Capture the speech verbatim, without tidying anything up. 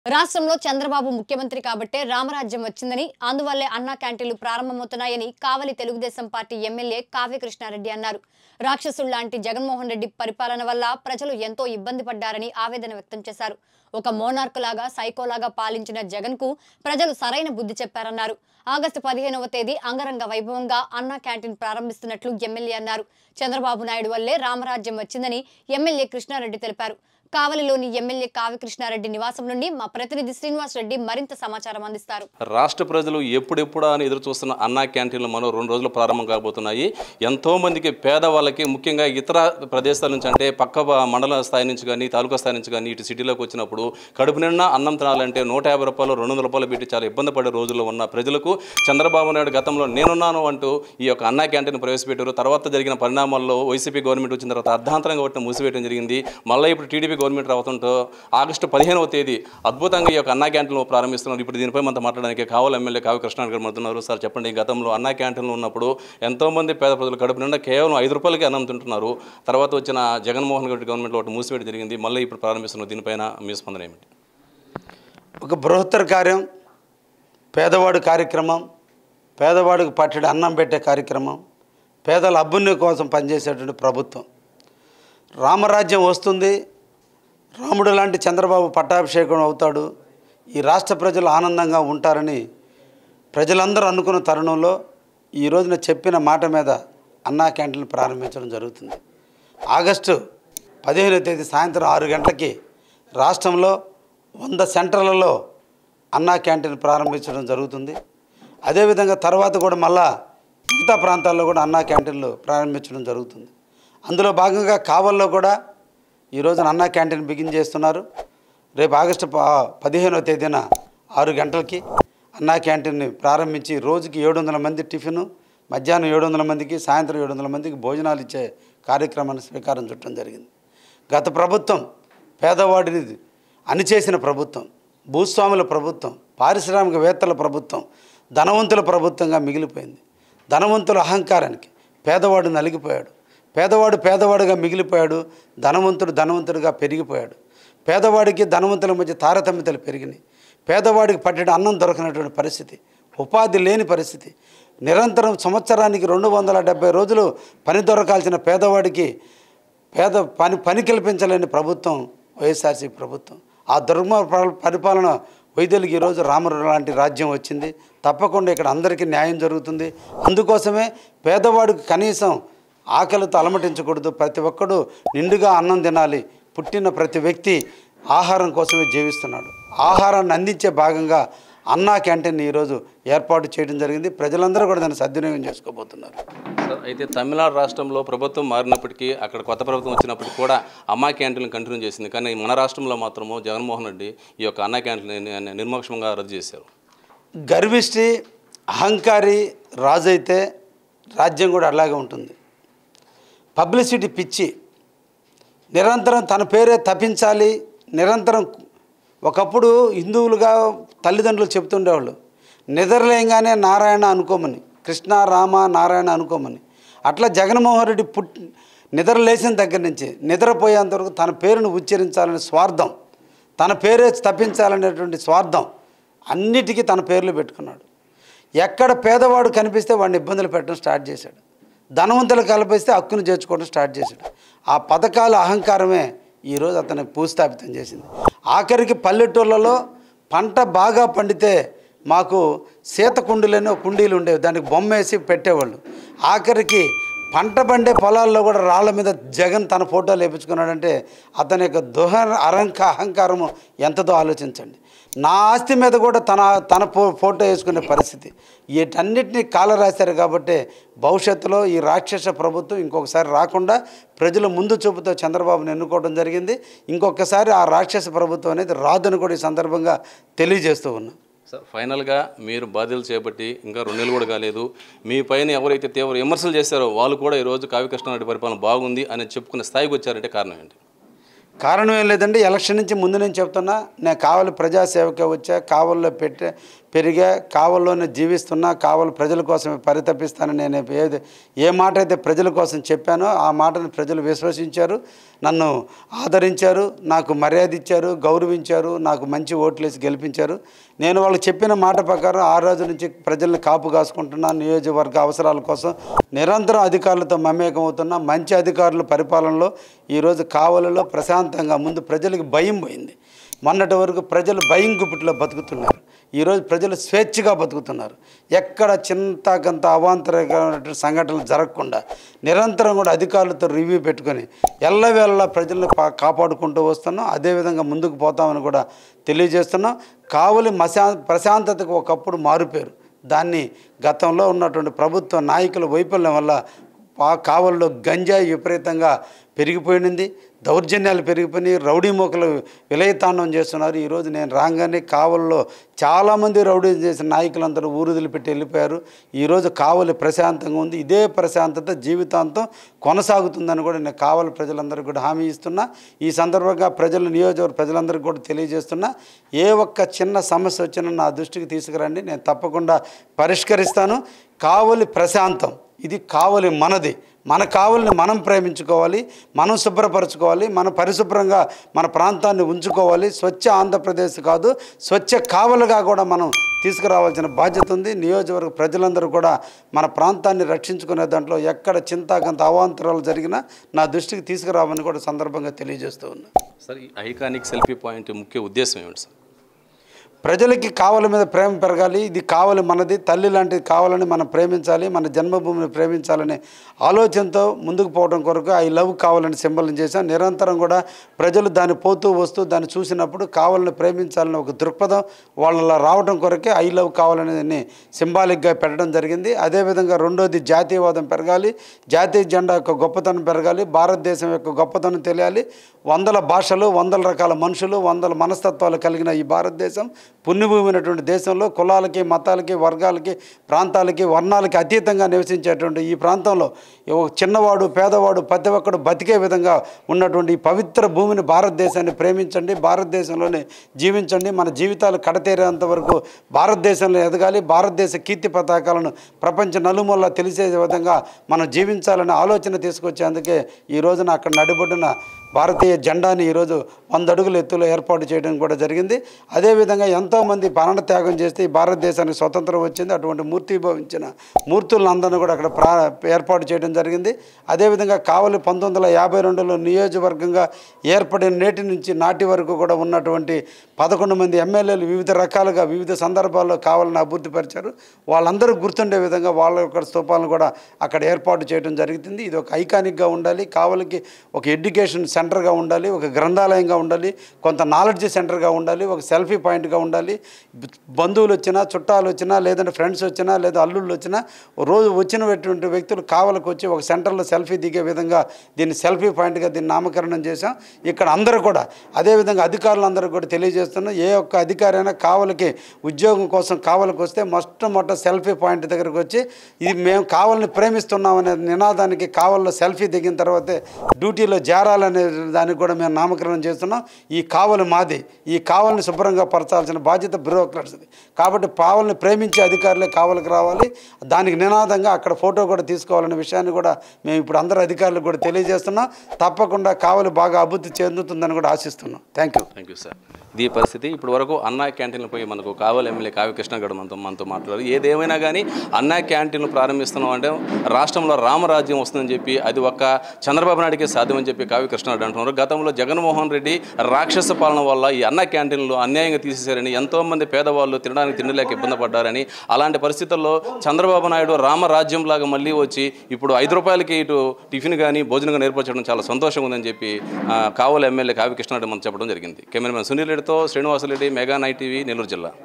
రాష్ట్రంలో చంద్రబాబు ముఖ్యమంత్రి కాబట్టే రామరాజ్యం వచ్చిందని అందువల్లే అన్నా క్యాంటీన్లు ప్రారంభమవుతున్నాయని కావలి తెలుగుదేశం పార్టీ ఎమ్మెల్యే కావ్య కృష్ణారెడ్డి అన్నారు. రాక్షసుల్లాంటి జగన్మోహన్ రెడ్డి పరిపాలన వల్ల ప్రజలు ఎంతో ఇబ్బంది పడ్డారని ఆవేదన వ్యక్తం చేశారు. ఒక మోనార్క్ లాగా సైకోలాగా పాలించిన జగన్ కు ప్రజలు సరైన బుద్ధి చెప్పారన్నారు. ఆగస్టు పదిహేనవ తేదీ అంగరంగ వైభవంగా అన్నా క్యాంటీన్ ప్రారంభిస్తున్నట్లు ఎమ్మెల్యే అన్నారు. చంద్రబాబు నాయుడు వల్లే రామరాజ్యం వచ్చిందని ఎమ్మెల్యే కృష్ణారెడ్డి తెలిపారు. కావలిలోని ఎమ్మెల్యే కావ్య కృష్ణారెడ్డి నివాసం నుండి మా ప్రతినిధి శ్రీనివాస్ రెడ్డి మరింత సమాచారం అందిస్తారు. రాష్ట్ర ప్రజలు ఎప్పుడెప్పుడా అని ఎదురు చూస్తున్న అన్నా క్యాంటీన్లు మరో రెండు రోజులు ప్రారంభం కాబోతున్నాయి. ఎంతో మందికి పేదవాళ్ళకి, ముఖ్యంగా ఇతర ప్రదేశాల నుంచి అంటే పక్క మండల స్థాయి నుంచి కానీ తాలూకా స్థాయి నుంచి కానీ ఇటు సిటీలోకి వచ్చినప్పుడు కడుపు నిండా అన్నం తినాలంటే నూట యాభై రూపాయలు రెండు వందల రూపాయలు పెట్టి చాలా ఇబ్బంది పడే రోజుల్లో ఉన్న ప్రజలకు చంద్రబాబు నాయుడు గతంలో నేనున్నాను అంటూ ఈ యొక్క అన్నా క్యాంటీన్ ప్రవేశపెట్టారు. తర్వాత జరిగిన పరిణామాల్లో వైసీపీ గవర్నమెంట్ వచ్చిన తర్వాత అర్ధాంతరంగా ఒకటి మూసివేయడం జరిగింది. మళ్ళీ ఇప్పుడు టీడీపీ గవర్నమెంట్ రావడంతో ఆగస్టు పదిహేనవ తేదీ అద్భుతంగా ఈ యొక్క అన్నా క్యాంటీన్లు ప్రారంభిస్తున్నారు. ఇప్పుడు దీనిపై మనతో మాట్లాడడానికి కావాలి ఎమ్మెల్యే కావ్య కృష్ణారెడ్డి గారు మాట్లాడుతున్నారు. సార్ చెప్పండి, గతంలో అన్నా క్యాంటీన్లు ఉన్నప్పుడు ఎంతోమంది పేద ప్రజలు కడుపు నిండా కేవలం ఐదు రూపాయలకి అన్నం తింటున్నారు. తర్వాత వచ్చిన జగన్మోహన్ రెడ్డి గవర్నమెంట్లో ఒకటి మూసివేయడం జరిగింది. మళ్ళీ ఇప్పుడు ప్రారంభిస్తున్నారు. దీనిపైన మీ స్పందన ఏమిటి? ఒక బృహత్తర కార్యం, పేదవాడు కార్యక్రమం, పేదవాడికి పట్టడి అన్నం పెట్టే కార్యక్రమం, పేదల అభ్యున్నతి కోసం పనిచేసేటువంటి ప్రభుత్వం. రామరాజ్యం వస్తుంది, రాముడు లాంటి చంద్రబాబు పట్టాభిషేకం అవుతాడు, ఈ రాష్ట్ర ప్రజలు ఆనందంగా ఉంటారని ప్రజలందరూ అనుకున్న తరుణంలో ఈ రోజున చెప్పిన మాట మీద అన్నా క్యాంటీన్లు ప్రారంభించడం జరుగుతుంది. ఆగస్టు పదిహేనవ తేదీ సాయంత్రం ఆరు గంటలకి రాష్ట్రంలో వంద సెంటర్లలో అన్నా క్యాంటీన్ ప్రారంభించడం జరుగుతుంది. అదేవిధంగా తర్వాత కూడా మళ్ళా మిగతా ప్రాంతాల్లో కూడా అన్నా క్యాంటీన్లు ప్రారంభించడం జరుగుతుంది. అందులో భాగంగా కావల్లో కూడా ఈ రోజున అన్నా క్యాంటీన్ బిగిన్ చేస్తున్నారు. రేపు ఆగస్టు పదిహేనవ తేదీన ఆరు గంటలకి అన్నా క్యాంటీన్ని ప్రారంభించి రోజుకి ఏడు వందల మంది టిఫిను, మధ్యాహ్నం ఏడు వందల మందికి, సాయంత్రం ఏడు వందల మందికి భోజనాలు ఇచ్చే కార్యక్రమాన్ని స్వీకారం చుట్టడం జరిగింది. గత ప్రభుత్వం పేదవాడిని అణిచేసిన ప్రభుత్వం, భూస్వాముల ప్రభుత్వం, పారిశ్రామికవేత్తల ప్రభుత్వం, ధనవంతుల ప్రభుత్వంగా మిగిలిపోయింది. ధనవంతుల అహంకారానికి పేదవాడు నలిగిపోయాడు. పేదవాడు పేదవాడుగా మిగిలిపోయాడు, ధనవంతుడు ధనవంతుడిగా పెరిగిపోయాడు. పేదవాడికి ధనవంతుల మధ్య తారతమ్యతలు పెరిగినాయి. పేదవాడికి పట్టెడు అన్నం దొరకనటువంటి పరిస్థితి, ఉపాధి లేని పరిస్థితి, నిరంతరం సంవత్సరానికి రెండు వందల డెబ్బై రోజులు పని దొరకాల్సిన పేదవాడికి పేద పని పని కల్పించలేని ప్రభుత్వం వైఎస్ఆర్సీపీ ప్రభుత్వం. ఆ దుర్మ పరిపాలన వైద్యులకి ఈరోజు రాముడు లాంటి రాజ్యం వచ్చింది. తప్పకుండా ఇక్కడ అందరికీ న్యాయం జరుగుతుంది. అందుకోసమే పేదవాడికి కనీసం ఆకలితో అలమటించకూడదు, ప్రతి ఒక్కడు నిండుగా అన్నం తినాలి. పుట్టిన ప్రతి వ్యక్తి ఆహారం కోసమే జీవిస్తున్నాడు. ఆహారాన్ని అందించే భాగంగా అన్నా క్యాంటీన్ ఈరోజు ఏర్పాటు చేయడం జరిగింది. ప్రజలందరూ కూడా దాన్ని సద్వినియోగం చేసుకోబోతున్నారు. అయితే తమిళనాడు రాష్ట్రంలో ప్రభుత్వం మారినప్పటికీ, అక్కడ కొత్త ప్రభుత్వం వచ్చినప్పటికీ కూడా అన్నా క్యాంటీన్ కంటిన్యూ చేసింది. కానీ మన రాష్ట్రంలో మాత్రము జగన్మోహన్ రెడ్డి ఈ యొక్క అన్నా క్యాంటీన్ నిర్మోక్షంగా రద్దు చేశారు. గర్విష్టి, అహంకారి రాజు అయితే రాజ్యం కూడా అలాగే ఉంటుంది. పబ్లిసిటీ పిచ్చి, నిరంతరం తన పేరే తప్పించాలి. నిరంతరం ఒకప్పుడు హిందువులుగా తల్లిదండ్రులు చెప్తుండేవాళ్ళు, నిద్రలేయంగానే నారాయణ అనుకోమని, కృష్ణ రామ నారాయణ అనుకోమని. అట్లా జగన్మోహన్ రెడ్డి పుట్ నిద్ర లేచిన దగ్గర నుంచి నిద్రపోయేంతవరకు తన పేరును ఉచ్చరించాలనే స్వార్థం, తన పేరే తప్పించాలనేటువంటి స్వార్థం అన్నిటికీ తన పేర్లు పెట్టుకున్నాడు. ఎక్కడ పేదవాడు కనిపిస్తే వాడిని ఇబ్బందులు పెట్టడం స్టార్ట్ చేశాడు. ధనవంతులు కల్పిస్తే హక్కును చేర్చుకోవడం స్టార్ట్ చేశాడు. ఆ పథకాల అహంకారమే ఈరోజు అతన్ని భూస్థాపితం చేసింది. ఆఖరికి పల్లెటూళ్ళలో పంట బాగా పండితే మాకు సీత కుండీలని కుండీలు ఉండేవి, దానికి బొమ్మ వేసి పెట్టేవాళ్ళు. ఆఖరికి పంట పండే పొలాల్లో కూడా రాళ్ల మీద జగన్ తన ఫోటోలు వేయించుకున్నాడంటే అతని యొక్క దుహ అరంక అహంకారము ఎంతదో ఆలోచించండి. నా ఆస్తి మీద కూడా తన తన ఫో ఫోటో వేసుకునే పరిస్థితి. వీటన్నిటినీ కాల రాశారు. కాబట్టి భవిష్యత్తులో ఈ రాక్షస ప్రభుత్వం ఇంకొకసారి రాకుండా ప్రజల ముందు చూపుతో చంద్రబాబును ఎన్నుకోవడం జరిగింది. ఇంకొకసారి ఆ రాక్షస ప్రభుత్వం అనేది రాదని కూడా ఈ సందర్భంగా తెలియజేస్తూ ఉన్నాం. సార్, ఫైనల్గా మీరు బాధ్యతలు చేపట్టి ఇంకా రెండు నెలలు కూడా కాలేదు. మీ పైన ఎవరైతే తీవ్ర విమర్శలు చేశారో వాళ్ళు కూడా ఈరోజు కావ్య కృష్ణారెడ్డి పరిపాలన బాగుంది అని చెప్పుకునే స్థాయికి వచ్చారంటే కారణం ఏంటి? కారణం ఏం లేదండి, ఎలక్షన్ నుంచి ముందు నేను చెప్తున్నా, నేను కావలి ప్రజాసేవకే వచ్చా, కావలిలో పెట్టే పెరిగా, కావల్లోనే జీవిస్తున్నా, కావలి ప్రజల కోసమే పరితపిస్తానని నేను ఏది ఏ మాట అయితే ప్రజల కోసం చెప్పానో ఆ మాటను ప్రజలు విశ్వసించారు, నన్ను ఆదరించారు, నాకు మర్యాద ఇచ్చారు, గౌరవించారు, నాకు మంచి ఓట్లేసి గెలిపించారు. నేను వాళ్ళు చెప్పిన మాట ప్రకారం ఆ రోజు నుంచి ప్రజల్ని కాపు కాసుకుంటున్నా, నియోజకవర్గ అవసరాల కోసం నిరంతరం అధికారులతో మమేకం అవుతున్నా. మంచి అధికారుల పరిపాలనలో ఈరోజు కావలిలో ప్రశాంతంగా, ముందు ప్రజలకు భయం పోయింది. మొన్నటి వరకు ప్రజలు భయం గుప్పిట్లో బతుకుతున్నారు. ఈరోజు ప్రజలు స్వేచ్ఛగా బతుకుతున్నారు. ఎక్కడ చింతకంత అవాంతరమైన సంఘటనలు జరగకుండా నిరంతరం కూడా అధికారులతో రివ్యూ పెట్టుకొని ఎల్లవేళలా ప్రజలను కాపాడుకుంటూ వస్తున్నాం. అదేవిధంగా ముందుకు పోతామని కూడా తెలియజేస్తున్నాం. కావలి మశా ప్రశాంతతకు ఒకప్పుడు మారుపేరు. దాన్ని గతంలో ఉన్నటువంటి ప్రభుత్వ నాయకుల వైఫల్యం వల్ల కావలిలో గంజాయి విపరీతంగా పెరిగిపోయింది, దౌర్జన్యాలు పెరిగిపోయినాయి, రౌడీ మోకలు విలయతాండం చేస్తున్నారు. ఈరోజు నేను రాగానే కావలిలో చాలామంది రౌడీ చేసిన నాయకులందరూ ఊరుదులు పెట్టి వెళ్ళిపోయారు. ఈరోజు కావలి ప్రశాంతంగా ఉంది. ఇదే ప్రశాంతత జీవితాంతం కొనసాగుతుందని కూడా నేను కావలి ప్రజలందరికీ కూడా హామీ ఇస్తున్నా. ఈ సందర్భంగా ప్రజలు, నియోజకవర్గ ప్రజలందరికీ కూడా తెలియజేస్తున్నా, ఏ ఒక్క చిన్న సమస్య వచ్చినా నా దృష్టికి తీసుకురండి, నేను తప్పకుండా పరిష్కరిస్తాను. కావలి ప్రశాంతం, ఇది కావలి మనది. మన కావలిని మనం ప్రేమించుకోవాలి, మనం శుభ్రపరచుకోవాలి, మన పరిశుభ్రంగా మన ప్రాంతాన్ని ఉంచుకోవాలి. స్వచ్ఛ ఆంధ్రప్రదేశ్ కాదు, స్వచ్ఛ కావలిగా కూడా మనం తీసుకురావాల్సిన బాధ్యత ఉంది. నియోజకవర్గ ప్రజలందరూ కూడా మన ప్రాంతాన్ని రక్షించుకునే దాంట్లో ఎక్కడ చింతాకంత అవాంతరాలు జరిగినా నా దృష్టికి తీసుకురావని కూడా సందర్భంగా తెలియజేస్తూ ఉన్నా. సార్, ఈ ఐకానిక్ సెల్ఫీ పాయింట్ ముఖ్య ఉద్దేశం ఏమిటి సార్? ప్రజలకి కావలి మీద ప్రేమ పెరగాలి. ఇది కావలి మనది, తల్లి లాంటిది కావాలని మనం ప్రేమించాలి, మన జన్మభూమిని ప్రేమించాలనే ఆలోచనతో ముందుకు పోవడం కొరకు ఐ లవ్ కావాలని సింబల్ని చేశాం. నిరంతరం కూడా ప్రజలు దాన్ని పోతూ వస్తూ దాన్ని చూసినప్పుడు కావాలని ప్రేమించాలని ఒక దృక్పథం వాళ్ళ రావడం కొరకే ఐ లవ్ కావాలనేది సింబాలిక్గా పెట్టడం జరిగింది. అదేవిధంగా రెండోది జాతీయవాదం పెరగాలి, జాతీయ జెండా యొక్క గొప్పతనం పెరగాలి, భారతదేశం యొక్క గొప్పతనం తెలియాలి. వందల భాషలు, వందల రకాల మనుషులు, వందల మనస్తత్వాలు కలిగిన ఈ భారతదేశం పుణ్యభూమైనటువంటి దేశంలో కులాలకి, మతాలకి, వర్గాలకి, ప్రాంతాలకి, వర్ణాలకి అతీతంగా నివసించేటువంటి ఈ ప్రాంతంలో చిన్నవాడు, పేదవాడు, ప్రతి ఒక్కడు బతికే విధంగా ఉన్నటువంటి ఈ పవిత్ర భూమిని, భారతదేశాన్ని ప్రేమించండి, భారతదేశంలోనే జీవించండి. మన జీవితాలు కడతేరేంత వరకు భారతదేశంలో ఎదగాలి. భారతదేశ కీర్తి పతాకాలను ప్రపంచ నలుమూలలా తెలిసే విధంగా మనం జీవించాలనే ఆలోచన తీసుకొచ్చేందుకే ఈ రోజున అక్కడ నడిబొడ్డున భారతీయ జెండాని ఈరోజు వంద అడుగుల ఎత్తులో ఏర్పాటు చేయడం కూడా జరిగింది. అదేవిధంగా ఎంతోమంది ప్రాణ త్యాగం చేస్తే ఈ భారతదేశానికి స్వతంత్రం వచ్చింది. అటువంటి మూర్తిభవించిన మూర్తులందరినీ కూడా అక్కడ ప్రా ఏర్పాటు చేయడం జరిగింది. అదేవిధంగా కావలి పంతొమ్మిది వందల యాభై రెండులో నియోజకవర్గంగా ఏర్పడిన నేటి నుంచి నాటి వరకు కూడా ఉన్నటువంటి పదకొండు మంది ఎమ్మెల్యేలు వివిధ రకాలుగా వివిధ సందర్భాల్లో కావాలని అభివృద్ధి పరిచారు. వాళ్ళందరూ గుర్తుండే విధంగా వాళ్ళ యొక్క స్థూపాలను కూడా అక్కడ ఏర్పాటు చేయడం జరుగుతుంది. ఇది ఒక ఐకానిక్గా ఉండాలి, కావలికి ఒక ఎడ్యుకేషన్ సెంటర్గా ఉండాలి, ఒక గ్రంథాలయంగా ఉండాలి, కొంత నాలెడ్జ్ సెంటర్గా ఉండాలి, ఒక సెల్ఫీ పాయింట్గా ఉండాలి. బంధువులు వచ్చినా, చుట్టాలు వచ్చినా, లేదంటే ఫ్రెండ్స్ వచ్చినా, లేదా అల్లుళ్ళు వచ్చినా, రోజు వచ్చినటువంటి వ్యక్తులు కావలికి వచ్చి ఒక సెంటర్లో సెల్ఫీ దిగే విధంగా దీన్ని సెల్ఫీ పాయింట్గా దీన్ని నామకరణం చేశాం. ఇక్కడ అందరూ కూడా అదేవిధంగా అధికారులందరూ కూడా తెలియజేస్తున్నాం, ఏ ఒక్క అధికారి అయినా కావలికి ఉద్యోగం కోసం కావలికి వస్తే మొట్టమొదట సెల్ఫీ పాయింట్ దగ్గరకు వచ్చి ఇది మేము కావలిని ప్రేమిస్తున్నాం అనే నినాదానికి కావలిలో సెల్ఫీ దిగిన తర్వాతే డ్యూటీలో చేరాలనే దానికి కూడా మేము నామకరణం చేస్తున్నాం. ఈ కావలి మాది, ఈ కావలిని శుభ్రంగా పరచాల్సిన బాధ్యత బ్యూరోక్రాట్స్ది. కాబట్టి కావలిని ప్రేమించే అధికారులే కావలికి రావాలి. దానికి నినాదంగా అక్కడ ఫోటో కూడా తీసుకోవాలనే విషయాన్ని కూడా మేము ఇప్పుడు అందరు అధికారులకు కూడా తెలియజేస్తున్నాం. తప్పకుండా కావలి బాగా అభివృద్ధి చెందుతుందని కూడా ఆశిస్తున్నాం. Thank you thank you sir. ఇది పరిస్థితి. ఇప్పటి వరకు అన్నా క్యాంటీన్లు పోయి మనకు కావలి ఎమ్మెల్యే కావ్య కృష్ణ గౌడ్ మనతో మనతో మాట్లాడారు. ఏదేమైనా కానీ అన్నా క్యాంటీన్లు ప్రారంభిస్తున్నాం అంటే రాష్ట్రంలో రామరాజ్యం వస్తుందని చెప్పి అది ఒక్క చంద్రబాబు నాయుడికే సాధ్యమని చెప్పి కావ్య కృష్ణ రెడ్డి అంటున్నారు. గతంలో జగన్మోహన్ రెడ్డి రాక్షస పాలన వల్ల ఈ అన్నా క్యాంటీన్లు అన్యాయంగా తీసేశారని, ఎంతోమంది పేదవాళ్ళు తినడానికి తిండిలేక ఇబ్బంది పడ్డారని, అలాంటి పరిస్థితుల్లో చంద్రబాబు నాయుడు రామరాజ్యం లాగా మళ్ళీ వచ్చి ఇప్పుడు ఐదు రూపాయలకి ఇటు టిఫిన్ కానీ భోజనం కానీ ఏర్పరచడం చాలా సంతోషంగా ఉందని చెప్పి కావలి ఎమ్మెల్యే కావ్య కృష్ణ రెడ్డి మనం చెప్పడం జరిగింది. కెమెరామెన్ సునీల్ రెడ్డితో Srinivasa Reddy, mega night TV, Nellore జిల్లా.